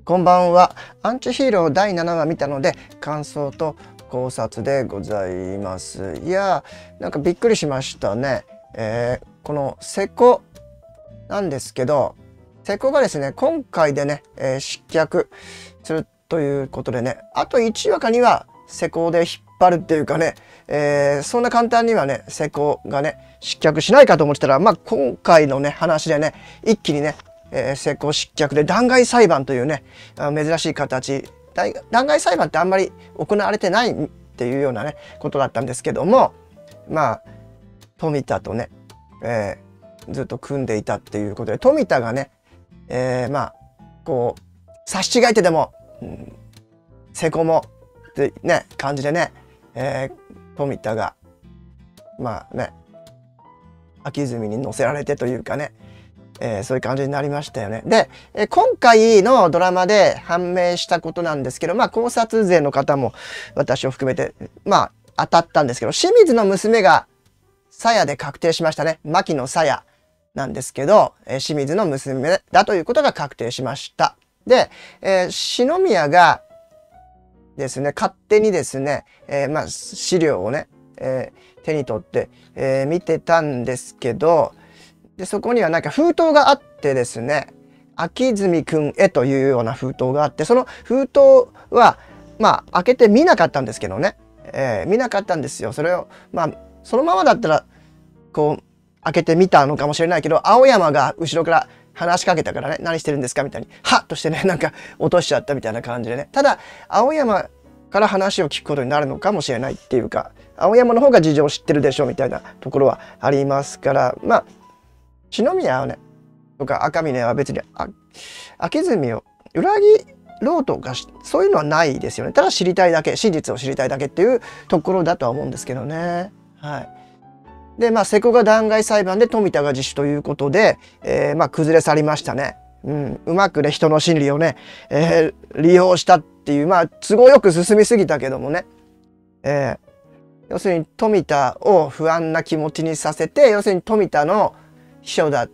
こんばんは。アンチヒーロー第7話見たので感想と考察でございます。いやー、なんかびっくりしましたね。この瀬古なんですけど、瀬古がですね今回でね、失脚するということでね、あと1話か2話瀬古で引っ張るっていうかね、そんな簡単にはね瀬古がね失脚しないかと思ってたら、まあ今回のね話でね一気にね瀬古失脚で弾劾裁判というね珍しい形、弾劾裁判ってあんまり行われてないっていうようなねことだったんですけども、まあ富田とね、ずっと組んでいたっていうことで、富田がね、まあこう差し違えてでも、瀬古もってね感じでね、富田がまあね秋泉に乗せられてというかね、そういう感じになりましたよね。で、今回のドラマで判明したことなんですけど、まあ考察勢の方も私を含めてまあ当たったんですけど、清水の娘が鞘で確定しましたね。牧野鞘なんですけど、清水の娘だということが確定しました。で、篠宮がですね勝手にですね、まあ資料をね、手に取って、見てたんですけど、でそこにはなんか封筒があってですね、秋泉くんへというような封筒があって、その封筒はまあ開けて見なかったんですけどね、見なかったんですよ。それをまあそのままだったらこう開けてみたのかもしれないけど、青山が後ろから話しかけたからね、何してるんですかみたいにハッとしてね、なんか落としちゃったみたいな感じでね。ただ青山から話を聞くことになるのかもしれないっていうか、青山の方が事情を知ってるでしょみたいなところはありますから、まあ篠宮はねとか赤嶺は別に秋泉を裏切ろうとかそういうのはないですよね。ただ知りたいだけ、真実を知りたいだけっていうところだとは思うんですけどね。はい。でまあ瀬古が弾劾裁判で富田が自首ということで、まあ崩れ去りましたね。うまくね人の心理をね、利用したっていう、まあ都合よく進みすぎたけどもね、要するに富田を不安な気持ちにさせて、要するに富田の秘書だった、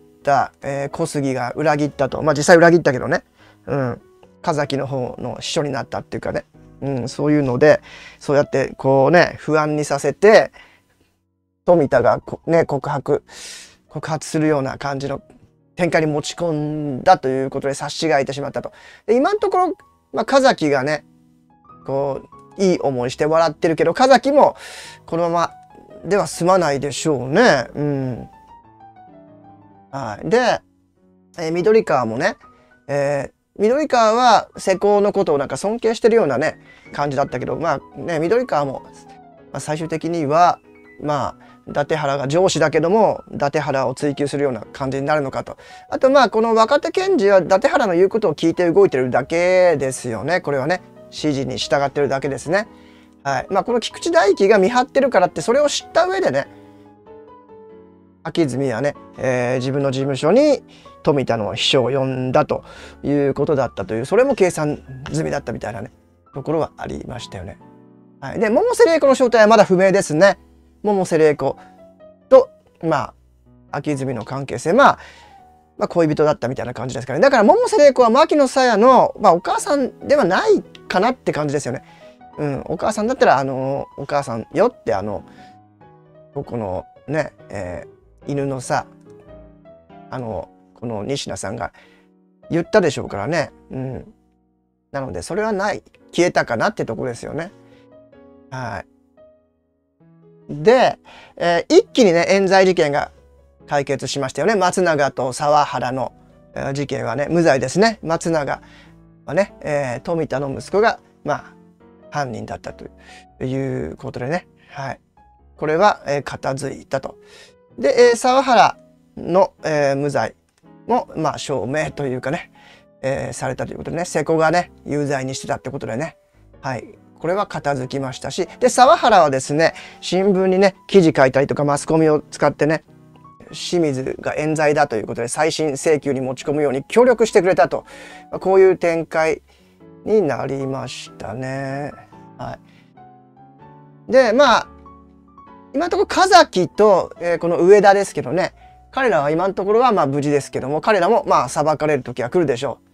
小杉が裏切ったと、まあ実際裏切ったけどね、風崎の方の秘書になったっていうかね、そういうのでそうやってこうね不安にさせて富田がね告発するような感じの展開に持ち込んだということで差し違えてしまったと。で今のところ、まあ、風崎がねこういい思いして笑ってるけど、風崎もこのままでは済まないでしょうね。はい、で、緑川もね、緑川は瀬古のことをなんか尊敬してるようなね感じだったけど、まあね緑川も、最終的にはまあ伊達原が上司だけども伊達原を追求するような感じになるのかと。あとまあこの若手検事は伊達原の言うことを聞いて動いてるだけですよね。これはね指示に従ってるだけですね。はい。まあこの菊池大輝が見張ってるからってそれを知った上でね秋泉はね、自分の事務所に富田の秘書を呼んだということだったという、それも計算済みだったみたいなねところはありましたよね。はい、で百瀬玲子の正体はまだ不明ですね。百瀬玲子とまあ秋泉の関係性、まあ恋人だったみたいな感じですからね。だから百瀬玲子は牧野鞘の、お母さんではないかなって感じですよね。お母さんだったらお母さんよってここのね、犬のさこの仁科さんが言ったでしょうからね。なのでそれはない、消えたかなってとこですよね。はい。で、一気にね冤罪事件が解決しましたよね。松永と沢原の事件はね無罪ですね。松永はね、富田の息子がまあ犯人だったということでね。はい。これは片付いたと。で、沢原の、無罪もまあ証明というかね、されたということでね、瀬古がね有罪にしてたってことでね、はい、これは片付きましたし、で沢原はですね新聞にね記事書いたりとかマスコミを使ってね清水が冤罪だということで再審請求に持ち込むように協力してくれたと、こういう展開になりましたね。はい、でまあ今のところ風崎と、この上田ですけどね、彼らは今のところはまあ無事ですけども、彼らもまあ裁かれる時は来るでしょ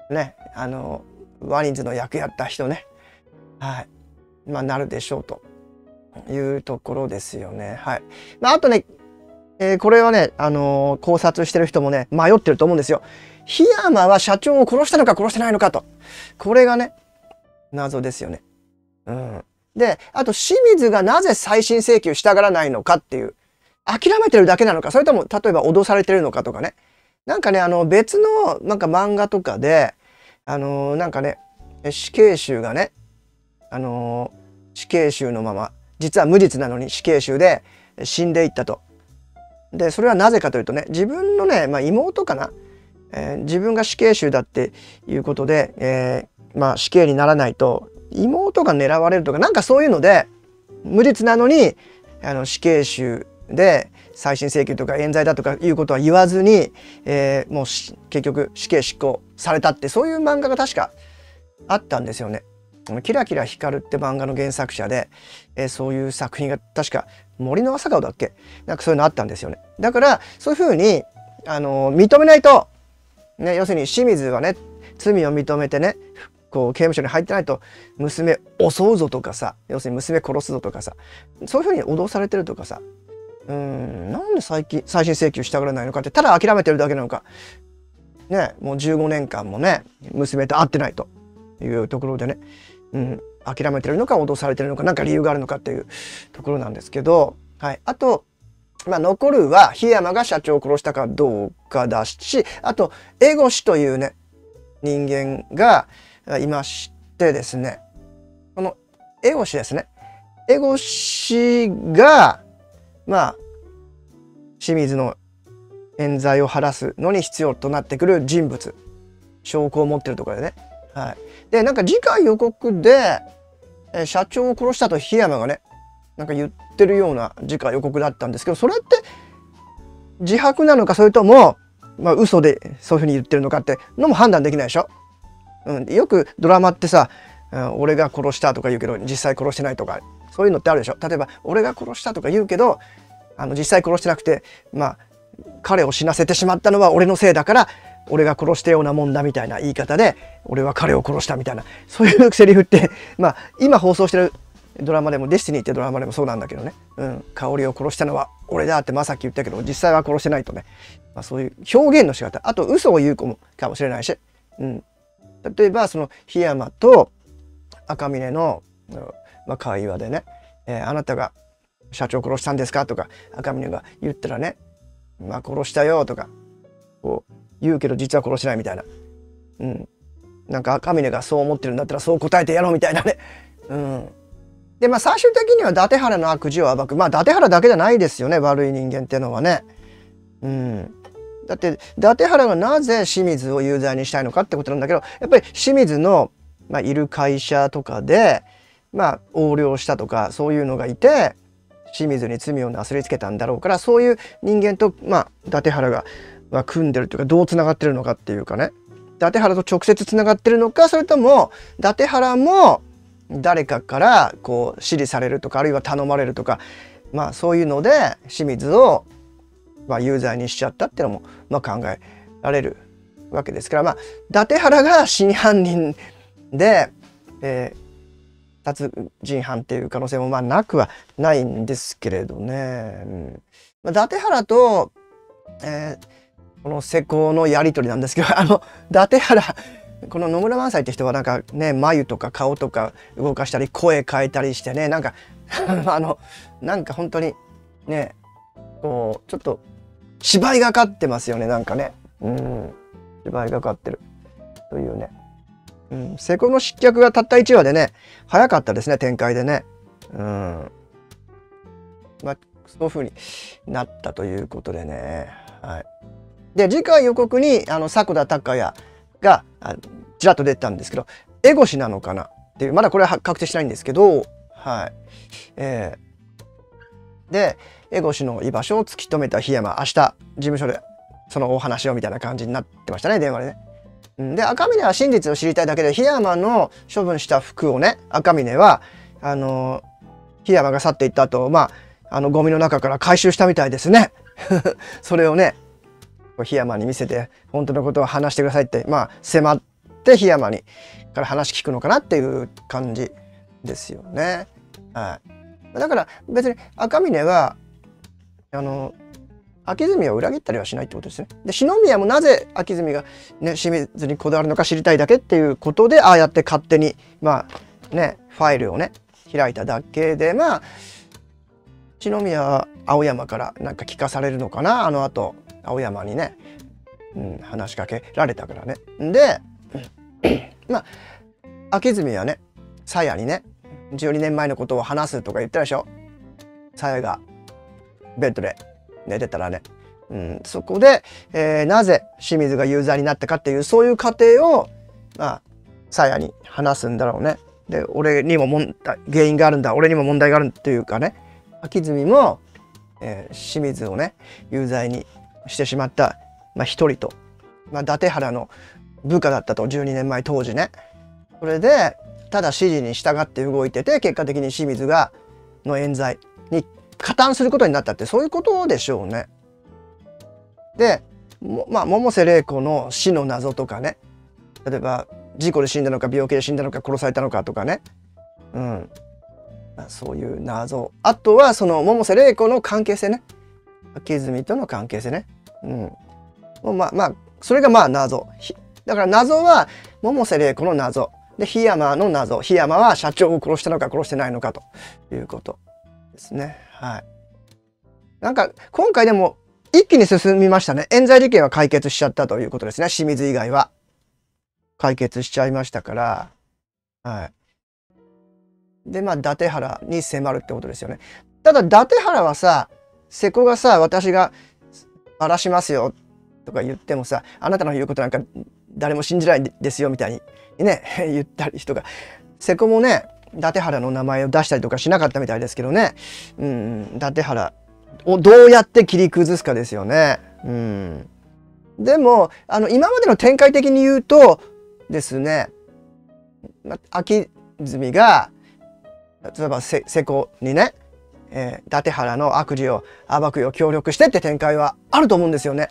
ね、ワニズの役やった人ね、はい、まあなるでしょうというところですよね。はい。まあ、あとね、これはね、考察してる人もね、迷ってると思うんですよ。檜山は社長を殺したのか殺してないのかと。これがね、謎ですよね。うん。で、あと清水がなぜ再審請求したがらないのかっていう。諦めてるだけなのか、それとも例えば脅されてるのかとかね。なんかね、別のなんか漫画とかで、なんかね、死刑囚がね、死刑囚のまま、実は無実なのに死刑囚で死んでいったと。で、それはなぜかというとね、自分のね、まあ、妹かな、自分が死刑囚だっていうことで、まあ、死刑にならないと妹が狙われるとか、なんかそういうので無実なのに死刑囚で再審請求とか冤罪だとかいうことは言わずに、もう結局死刑執行されたって、そういう漫画が確かあったんですよね。キラキラ光るって漫画の原作者で、そういう作品が確か森の朝顔だっけ、なんかそういうのあったんですよね。だからそういうふうに認めないと、ね、要するに清水はね罪を認めてねこう刑務所に入ってないと娘襲うぞとかさ、要するに娘殺すぞとかさ、そういうふうに脅されてるとかさ、なんで再審請求したがらないのかって、ただ諦めてるだけなのか、ね、もう15年間もね娘と会ってないというところでね、諦めてるのか脅されてるのか、何か理由があるのかっていうところなんですけど、はい、あと、まあ、残るは檜山が社長を殺したかどうかだし、あと江越というね人間がいましてですね、この江越ですね、江越がまあ清水の冤罪を晴らすのに必要となってくる人物、証拠を持ってるところでね、はい、でなんか次回予告で社長を殺したと檜山がねなんか言ってるような次回予告だったんですけど、それって自白なのか、それともまあ嘘でそういうふうに言ってるのかってのも判断できないでしょ。よくドラマってさ、俺が殺したとか言うけど実際殺してないとか、そういうのってあるでしょ。例えば俺が殺したとか言うけど実際殺してなくて、まあ彼を死なせてしまったのは俺のせいだから俺が殺したようなもんだみたいな言い方で、俺は彼を殺したみたいな、そういうセリフってまあ今放送してるドラマでもデスティニーってドラマでもそうなんだけどね、香織を殺したのは俺だってまさき言ったけど実際は殺してないとね、まあ、そういう表現の仕方、あと嘘を言う子もかもしれないし、例えばその檜山と赤嶺の、まあ、会話でね、あなたが社長を殺したんですかとか赤嶺が言ったらね、まあ殺したよとかこう言うけど実は殺してないみたいな、なんか赤嶺がそう思ってるんだったらそう答えてやろうみたいなね、でまあ最終的には伊達原の悪事を暴く、まあ伊達原だけじゃないですよね、悪い人間っていうのはね。だって伊達原がなぜ清水を有罪にしたいのかってことなんだけど、やっぱり清水の、まあ、いる会社とかで、まあ、横領したとかそういうのがいて清水に罪をなすりつけたんだろうから、そういう人間と、まあ、伊達原が、まあ、組んでるというかどうつながってるのかっていうかね、伊達原と直接つながってるのか、それとも伊達原も誰かからこう指示されるとかあるいは頼まれるとか、まあそういうので清水をまあ有罪にしちゃったっていうのもまあ考えられるわけですから、まあ伊達原が真犯人で、殺人犯っていう可能性もまあなくはないんですけれどね。伊達原と、この施工のやり取りなんですけど、伊達原この野村萬斎って人はなんかね眉とか顔とか動かしたり声変えたりしてね、なんかなんか本当にねこうちょっと芝居がかってますよね、なんかね、芝居がかってるというね、施工の失脚がたった1話でね早かったですね、展開でね、まあそういう風になったということでね、はい。で次回予告に迫田孝也がちらっと出てたんですけど、江越なのかなっていう、まだこれは確定しないんですけど、はい。で江越の居場所を突き止めた檜山、明日事務所でそのお話をみたいな感じになってましたね、電話でね。で赤嶺は真実を知りたいだけで檜山の処分した服をね、赤嶺は檜山が去っていった後、まあゴミの中から回収したみたいですね。それをね檜山に見せて本当のことを話してくださいってまあ迫っって檜山にから話聞くのかなっていう感じですよね。はい、だから別に赤峰は秋澄を裏切ったりはしないってことですね。で篠宮もなぜ秋澄が、ね、清水にこだわるのか知りたいだけっていうことでああやって勝手にまあねファイルをね開いただけで、まあ篠宮は青山からなんか聞かされるのかな、あのあと青山にね、話しかけられたからね。でまあ秋澄はね鞘にね12年前のことを話すとか言ったでしょ。鞘がベッドで寝てたらね、そこで、なぜ清水が有罪になったかっていうそういう過程をまあ鞘に話すんだろうね。で俺にも原因があるんだ、俺にも問題があるっていうかね、秋澄も、清水をね有罪にしてしまった、一人と、伊達原の部下だったと12年前当時ね。それでただ指示に従って動いてて結果的に清水がの冤罪に加担することになったってそういうことでしょうね。で百瀬玲子の死の謎とかね、例えば事故で死んだのか病気で死んだのか殺されたのかとかね、そういう謎、あとはその百瀬玲子の関係性ね、秋澄との関係性ね、それが謎だから、謎は百瀬玲子の謎で檜山の謎、檜山は社長を殺したのか殺してないのかということですね。はい、なんか今回でも一気に進みましたね。冤罪事件は解決しちゃったということですね。清水以外は解決しちゃいましたから。はい、で伊達原に迫るってことですよね。ただ伊達原はさ、瀬古がさ私が荒らしますよとか言ってもさ、あなたの言うことなんか誰も信じないですよみたいにね言ったりとか、瀬古もね伊達原の名前を出したりとかしなかったみたいですけどね、伊達原をどうやって切り崩すかですよね。でも今までの展開的に言うとですね、秋澄が例えば瀬古にね、伊達原の悪事を暴くよう協力してって展開はあると思うんですよね。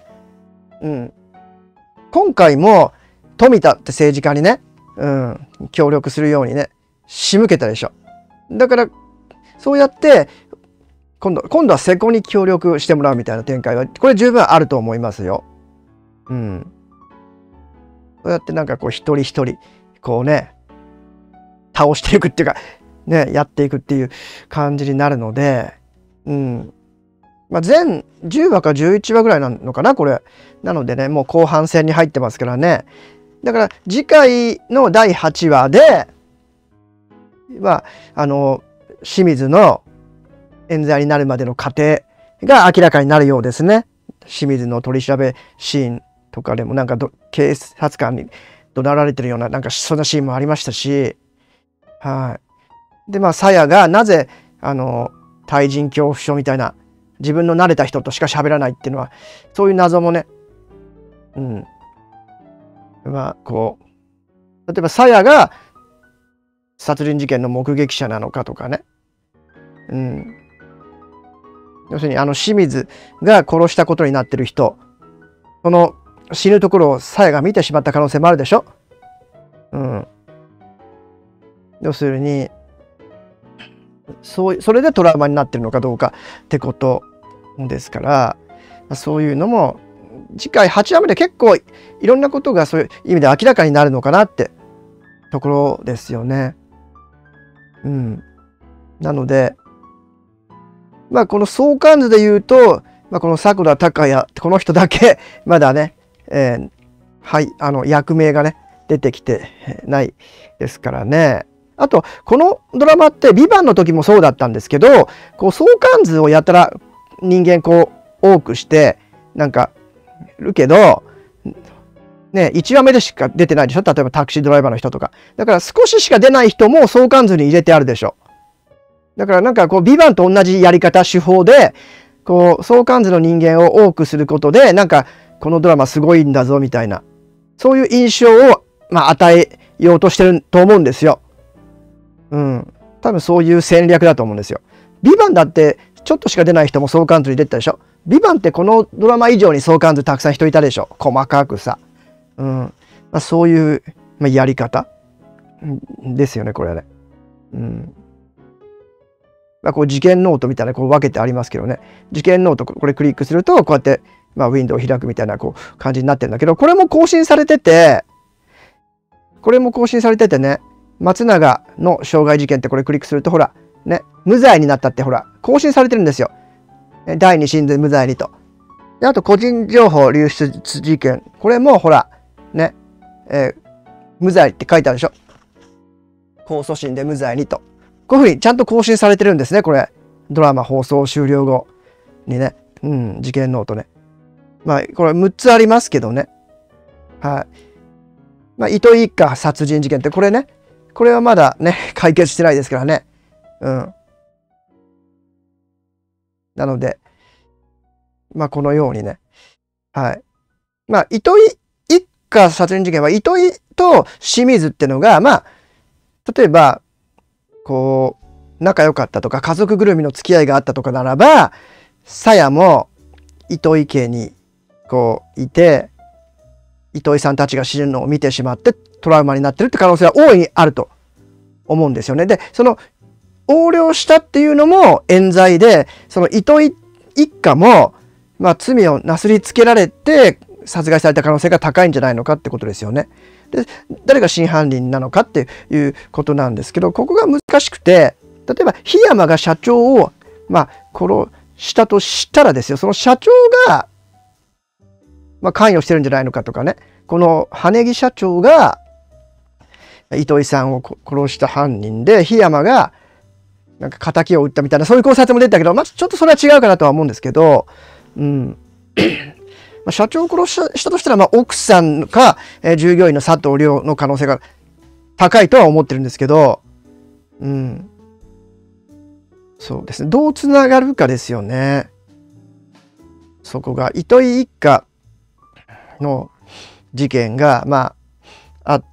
今回も富田って政治家にね、協力するようにね仕向けたでしょ。だからそうやって今度は瀬古に協力してもらうみたいな展開はこれ十分あると思いますよ。そうやってなんかこう一人一人こうね倒していくっていうかねやっていくっていう感じになるので、全10話か11話ぐらいなのかなこれ。なのでねもう後半戦に入ってますからね。だから次回の第8話で清水の冤罪になるまでの過程が明らかになるようですね。清水の取り調べシーンとかでもなんか警察官に怒鳴られてるようななんかそんなシーンもありましたし、で鞘がなぜ対人恐怖症みたいな自分の慣れた人としか喋らないっていうのはそういう謎もね、こう例えば鞘が殺人事件の目撃者なのかとかね、要するに清水が殺したことになってる人、その死ぬところを鞘が見てしまった可能性もあるでしょ。要するにそれでトラウマになってるのかどうかってことですから、そういうのも次回8話目で結構いろんなことがそういう意味で明らかになるのかなってところですよね。なのでこの相関図で言うと、この迫田孝也この人だけまだね、役名がね出てきてないですからね。あとこのドラマって「ビバンの時もそうだったんですけど、こう相関図をやたら人間こう多くしてなんかるけどね、1話目でしか出てないでしょ。例えばタクシードライバーの人とかだから少ししか出ない人も相関図に入れてあるでしょ。だからなんかこう「ビバンと同じやり方手法でこう相関図の人間を多くすることでなんかこのドラマすごいんだぞみたいなそういう印象を与えようとしてると思うんですよ。多分そういう戦略だと思うんですよ。ビバンだってちょっとしか出ない人も相関図に出てたでしょ。ビバンってこのドラマ以上に相関図たくさん人いたでしょ。細かくさ。そういうまあ、やり方ですよね、これはね。うん。まあ、こう事件ノートみたいなこう分けてありますけどね。事件ノート、これクリックすると、こうやって、まあ、ウィンドウを開くみたいなこう感じになってるんだけど、これも更新されてて、ね、松永の傷害事件ってこれクリックすると、ほら、ね、無罪になったって、ほら、更新されてるんですよ。第2審で無罪にと。であと、個人情報流出事件。これも、ほら、ね、無罪って書いてあるでしょ。控訴審で無罪にと。こういうふうにちゃんと更新されてるんですね、これ。ドラマ放送終了後にね。うん、事件ノートね。まあ、これ6つありますけどね。はい。まあ、糸井一家殺人事件って、これね。これはまだね、解決してないですからね。うん。なので、まあ、このようにね。はい。まあ、糸井一家殺人事件は、糸井と清水ってのが、まあ、例えば、こう、仲良かったとか、家族ぐるみの付き合いがあったとかならば、さやも糸井家にこういて、糸井さんたちが死ぬのを見てしまってトラウマになってるって可能性は大いにあると思うんですよね。で、その横領したっていうのも冤罪で、その糸井一家も、まあ、罪をなすりつけられて殺害された可能性が高いんじゃないのかってことですよね。で、誰が真犯人なのかっていうことなんですけど、ここが難しくて、例えば檜山が社長を、まあ、殺したとしたらですよ、その社長が、まあ、関与してるんじゃないのかとかね、この羽木社長が糸井さんを殺した犯人で、檜山がなんか仇を撃ったみたいな、そういう考察も出たけど、まあ、ちょっとそれは違うかなとは思うんですけど、うん。まあ社長を殺したとしたら、まあ、奥さんか、従業員の佐藤亮の可能性が高いとは思ってるんですけど、うん。そうですね。どうつながるかですよね。そこが。糸井一家の事件が、まあ、あって、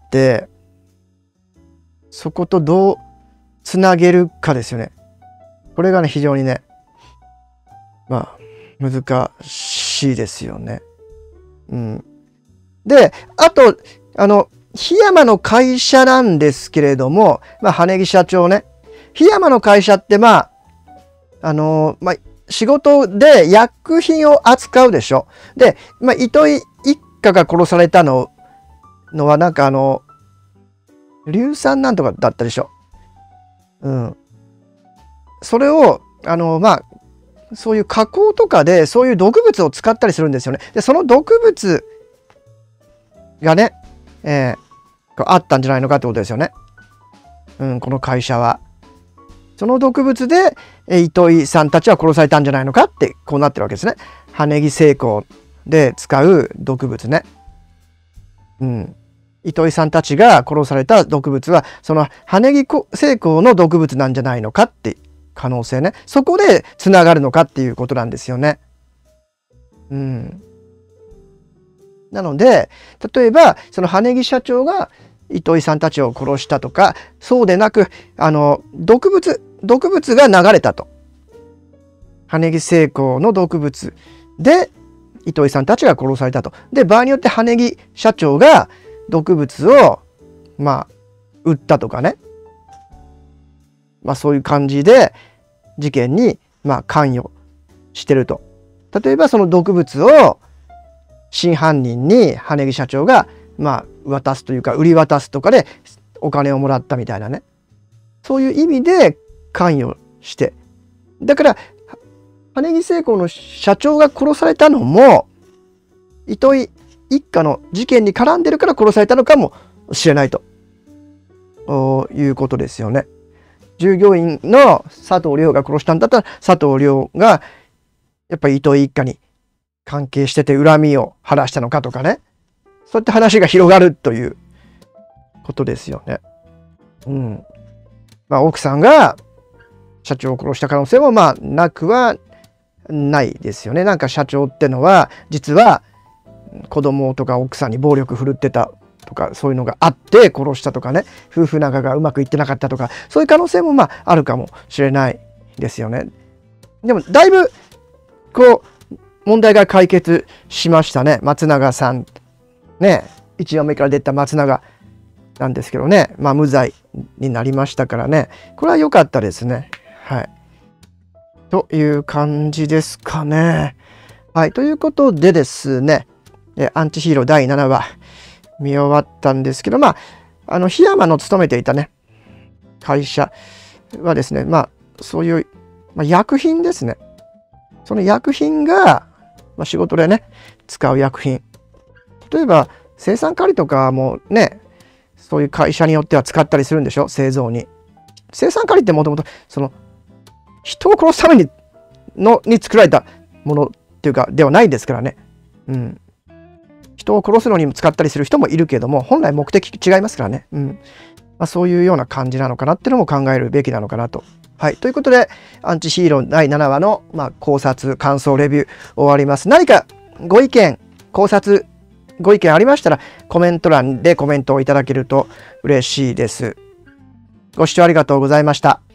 そことどうつなげるかですよね。これがね、非常にね、まあ、難しいですよね。うん。で、あと、檜山の会社なんですけれども、まあ、羽木社長ね。檜山の会社って、まあ、まあ、仕事で薬品を扱うでしょ。で、まあ、糸井一家が殺されたのは、なんか硫酸なんとかだったでしょ。うん。それを、まあ、そういう加工とかで、そういう毒物を使ったりするんですよね。で、その毒物がね、あったんじゃないのかってことですよね。うん、この会社は。その毒物で、糸井さんたちは殺されたんじゃないのかって、こうなってるわけですね。羽木製鋼で使う毒物ね。うん。糸井さんたちが殺された毒物は、その羽木製鋼の毒物なんじゃないのかって可能性ね。そこでつながるのかっていうことなんですよね。うん。なので、例えば、その羽木社長が糸井さんたちを殺したとか、そうでなく、毒物が流れたと。羽木製鋼の毒物で、糸井さんたちが殺されたと。で、場合によって羽木社長が毒物を、まあ、売ったとかね。まあ、そういう感じで、事件に、まあ、関与してると。例えば、その毒物を、真犯人に羽木社長が、まあ、渡すというか、売り渡すとかでお金をもらったみたいなね。そういう意味で関与して。だから、羽木製鋼の社長が殺されたのも、糸井一家の事件に絡んでるから殺されたのかもしれないということですよね。従業員の佐藤亮が殺したんだったら、佐藤亮がやっぱり糸井一家に関係してて恨みを晴らしたのかとかね。そういった話が広がるということですよね。うん。まあ、奥さんが社長を殺した可能性もまあなくはないですよね。なんか社長ってのは実は子供とか奥さんに暴力振るってたとか、そういうのがあって殺したとかね、夫婦仲がうまくいってなかったとか、そういう可能性もまああるかもしれないですよね。でもだいぶこう問題が解決しましたね。松永さんね、1話目から出た松永なんですけどね、まあ無罪になりましたからね、これは良かったですね。はい。という感じですかね。はい。ということでですね、アンチヒーロー第7話見終わったんですけど、まあ、檜山の勤めていたね、会社はですね、まあ、そういう、まあ、薬品ですね。その薬品が、まあ、仕事でね、使う薬品。例えば、青酸カリとかもね、そういう会社によっては使ったりするんでしょ、製造に。青酸カリってもともと、その、人を殺すために作られたものっていうか、ではないですからね。うん。人を殺すのにも使ったりする人もいるけども、本来目的違いますからね。うん。まあ、そういうような感じなのかなっていうのも考えるべきなのかなと。はい。ということで、アンチヒーロー第7話の、まあ、考察、感想、レビュー終わります。何かご意見、考察、ご意見ありましたら、コメント欄でコメントをいただけると嬉しいです。ご視聴ありがとうございました。